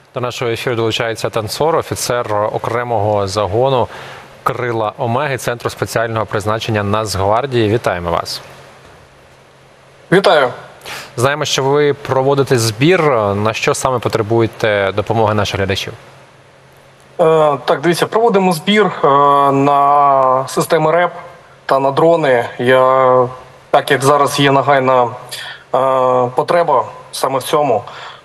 До нашого ефіру долучається танцор, офіцер окремого загону «Крила Омеги» Центру спеціального призначення Нацгвардії. Вітаємо вас. Вітаю. Знаємо, що ви проводите збір. На що саме потребуєте допомоги наших глядачів? Так, дивіться, проводимо збір на системи РЕП та на дрони. Так як зараз є нагальна потреба саме в цьому,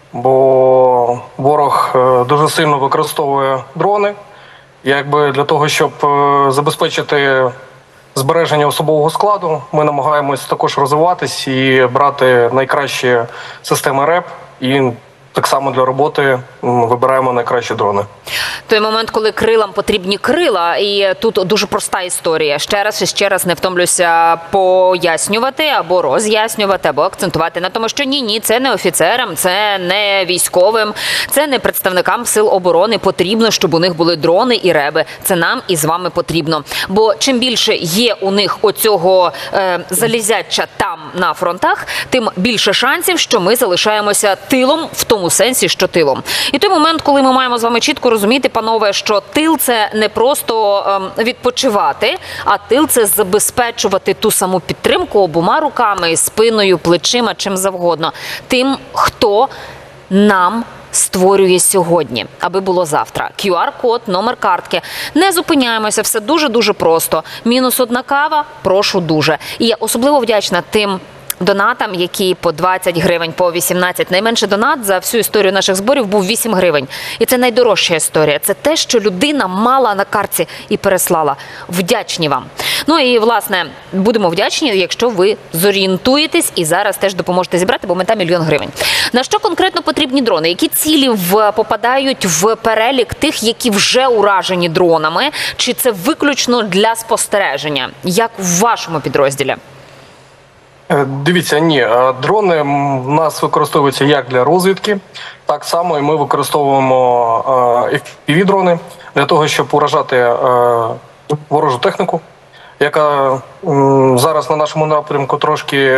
бо ворог дуже сильно використовує дрони, для того, щоб забезпечити збереження особового складу, ми намагаємось також розвиватись і брати найкращі системи РЕП, і так само для роботи вибираємо найкращі дрони. Той момент, коли крилам потрібні крила, і тут дуже проста історія. Ще раз і ще раз не втомлюся пояснювати, або роз'яснювати, або акцентувати на тому, що ні, це не офіцерам, це не військовим, це не представникам сил оборони потрібно, щоб у них були дрони і реби. Це нам і з вами потрібно. Бо чим більше є у них оцього залізяча там на фронтах, тим більше шансів, що ми залишаємося тилом, в тому сенсі, що тилом. І той момент, коли ми маємо з вами чітко розуміти, панове, що тил – це не просто відпочивати, а тил – це забезпечувати ту саму підтримку обома руками, спиною, плечима, чим завгодно. Тим, хто нам створює сьогодні, аби було завтра. QR-код, номер картки. Не зупиняємося, все дуже-дуже просто. -1 кава, прошу дуже. І я особливо вдячна тим донатам, які по 20 гривень, по 18. Найменший донат за всю історію наших зборів був 8 гривень. І це найдорожча історія. Це те, що людина мала на картці і переслала. Вдячні вам. Ну і, власне, будемо вдячні, якщо ви зорієнтуєтесь і зараз теж допоможете зібрати, бо мета 1 000 000 гривень. На що конкретно потрібні дрони? Які цілі попадають в перелік тих, які вже уражені дронами? Чи це виключно для спостереження? Як в вашому підрозділі? Дивіться, ні, дрони в нас використовуються як для розвідки, так само і ми використовуємо FPV-дрони для того, щоб уражати ворожу техніку, яка зараз на нашому напрямку трошки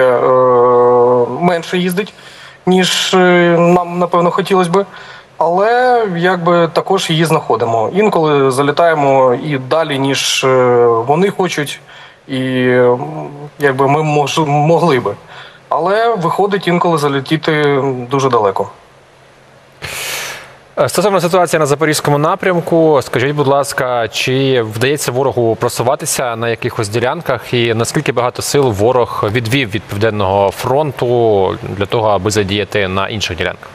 менше їздить, ніж нам, напевно, хотілося би. Але також її знаходимо. Інколи залітаємо і далі, ніж вони хочуть. І ми могли би. Але виходить інколи залетіти дуже далеко. Стосовно ситуації на Запорізькому напрямку, скажіть, будь ласка, чи вдається ворогу просуватися на якихось ділянках і наскільки багато сил ворог відвів від Південного фронту для того, аби задіяти на інших ділянках?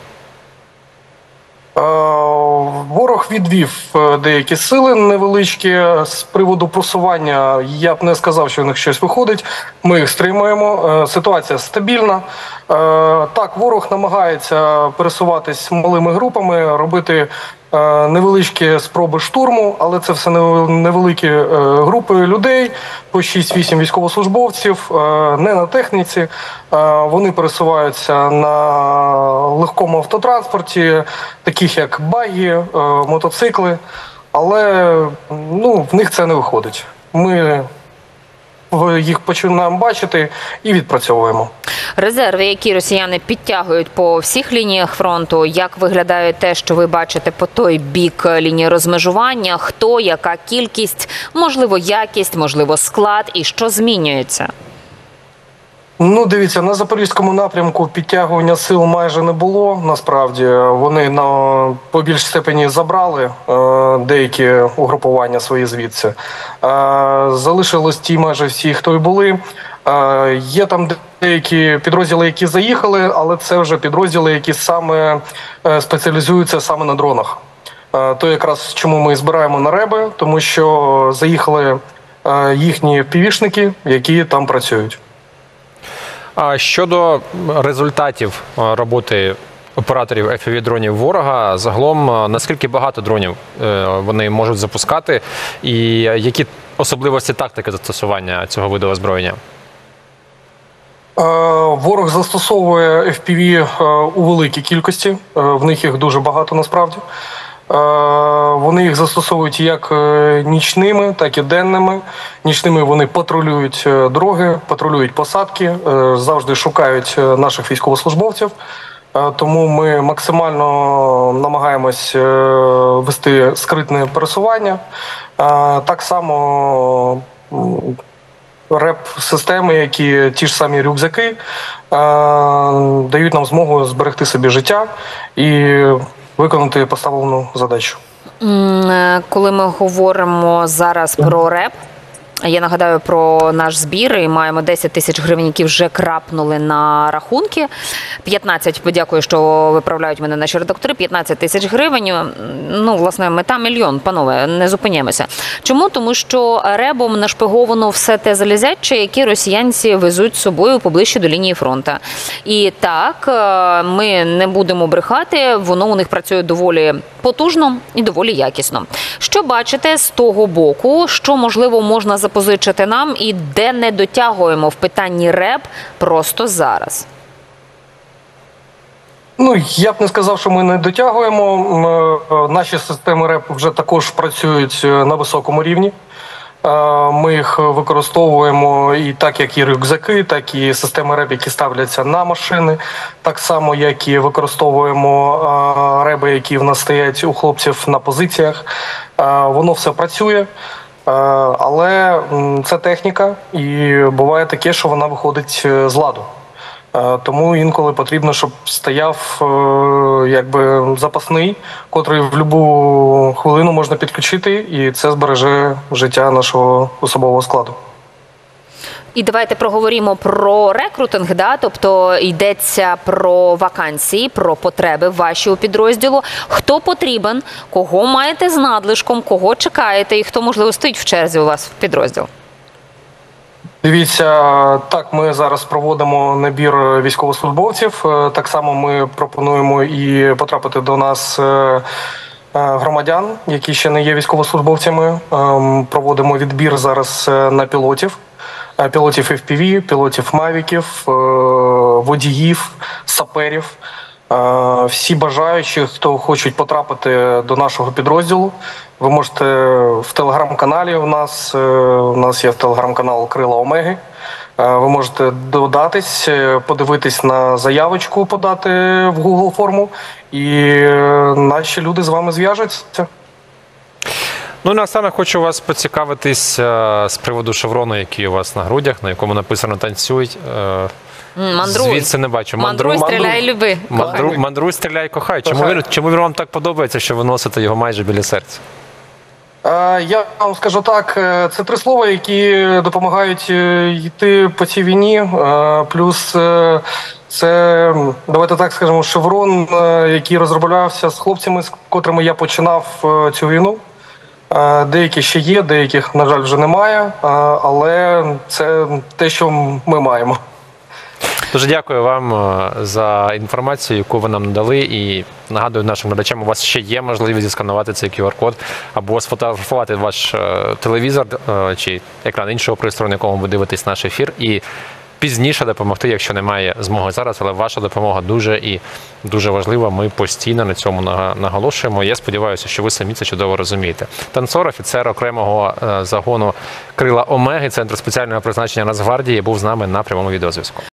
Ворог відвів деякі сили невеличкі. З приводу просування я б не сказав, що у них щось виходить. Ми їх стримуємо. Ситуація стабільна. Так, ворог намагається пересуватись малими групами, робити невеличкі спроби штурму, але це все невеликі групи людей, по 6-8 військовослужбовців, не на техніці. Вони пересуваються на легкому автотранспорті, таких як багі, мотоцикли, але в них це не виходить. Ми їх починаємо бачити і відпрацьовуємо. Резерви, які росіяни підтягують по всіх лініях фронту, як виглядає те, що ви бачите по той бік лінії розмежування, хто, яка кількість, можливо якість, можливо склад і що змінюється? Дивіться, на Запорізькому напрямку підтягування сил майже не було, насправді. Вони по більшій степені забрали деякі угрупування свої звідси. Залишились ті майже всі, хто й були. Є там деякі підрозділи, які заїхали, але це вже підрозділи, які саме спеціалізуються саме на дронах. То якраз чому ми збираємо на реби, тому що заїхали їхні півішники, які там працюють. А щодо результатів роботи операторів FPV-дронів ворога, загалом наскільки багато дронів вони можуть запускати і які особливості тактики застосування цього виду озброєння? Ворог застосовує FPV у великій кількості, в них їх дуже багато насправді. Вони їх застосовують як нічними, так і денними. Нічними вони патрулюють дороги, патрулюють посадки, завжди шукають наших військовослужбовців. Тому ми максимально намагаємось вести скритне пересування. Так само реп-системи, які ті ж самі рюкзаки, дають нам змогу зберегти собі життя і виконати поставлену задачу. Коли ми говоримо зараз про реп, я нагадаю про наш збір, і маємо 10 тисяч гривень, які вже крапнули на рахунки. 15, подякую, що виправляють мене наші редактори, 15 тисяч гривень. Ну, власне, мета мільйон, панове, не зупиняємося. Чому? Тому що ребом нашпиговано все те залізяче, яке росіянці везуть з собою поближче до лінії фронту. І так, ми не будемо брехати, воно у них працює доволі потужно і доволі якісно. Що бачите з того боку, що, можливо, можна запозичити нам і де не дотягуємо в питанні РЕБ просто зараз? Ну, я б не сказав, що ми не дотягуємо. Наші системи РЕП вже також працюють на високому рівні. Ми їх використовуємо і так, як і рюкзаки, так і системи РЕП, які ставляться на машини. Так само, як і використовуємо реби, які в нас стоять у хлопців на позиціях. Воно все працює. Але це техніка, і буває таке, що вона виходить з ладу. Тому інколи потрібно, щоб стояв якби запасний, котрий в будь-яку хвилину можна підключити, і це збереже життя нашого особового складу. І давайте проговоримо про рекрутинг, да? Тобто йдеться про вакансії, про потреби ваші у підрозділу. Хто потрібен, кого маєте з надлишком, кого чекаєте і хто, можливо, стоїть в черзі у вас в підрозділ? Дивіться, так, ми зараз проводимо набір військовослужбовців. Так само ми пропонуємо і потрапити до нас громадян, які ще не є військовослужбовцями. Проводимо відбір зараз на пілотів. Пілотів FPV, пілотів мавіків, водіїв, саперів. Всі бажаючі, хто хочуть потрапити до нашого підрозділу, ви можете в телеграм-каналі у нас є телеграм-канал Крила Омеги. Ви можете додатись, подивитись на заявочку, подати в Google форму, і наші люди з вами зв'яжуться. Ну, насаме хочу вас поцікавитись з приводу шеврону, який у вас на грудях, на якому написано «Танцюй». Мандруй. Звідси не бачу. Мандруй, стріляй, люби. Мандруй, стріляй, кохай. Чому він вам так подобається, що ви носите його майже біля серця? Я вам скажу так, це 3 слова, які допомагають йти по цій війні. Плюс це, давайте так скажемо, шеврон, який розроблявся з хлопцями, з котрими я починав цю війну. Деякі ще є, деяких, на жаль, вже немає, але це те, що ми маємо. Дуже дякую вам за інформацію, яку ви нам надали. І нагадую нашим глядачам, у вас ще є можливість зісканувати цей QR-код або сфотографувати ваш телевізор чи екран іншого пристрою, на якому ви дивитесь наш ефір, і пізніше допомогти, якщо немає змоги зараз, але ваша допомога дуже і дуже важлива. Ми постійно на цьому наголошуємо. Я сподіваюся, що ви самі це чудово розумієте. Танцор, офіцер окремого загону Крила Омеги, Центру спеціального призначення Нацгвардії, був з нами на прямому відеозв'язку.